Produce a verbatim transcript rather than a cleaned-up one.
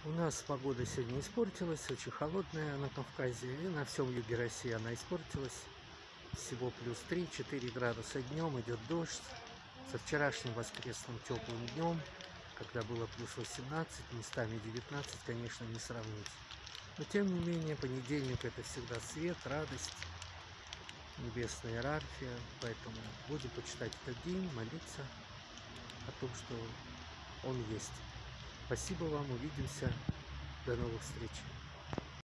У нас погода сегодня испортилась, очень холодная на Кавказе, и на всем юге России она испортилась. Всего плюс три-четыре градуса днем, идет дождь. Со вчерашним воскресным теплым днем, когда было плюс восемнадцать, местами девятнадцать, конечно, не сравнить. Но тем не менее, понедельник — это всегда свет, радость, небесная иерархия. Поэтому будем почитать этот день, молиться о том, что он есть. Спасибо вам, увидимся, до новых встреч.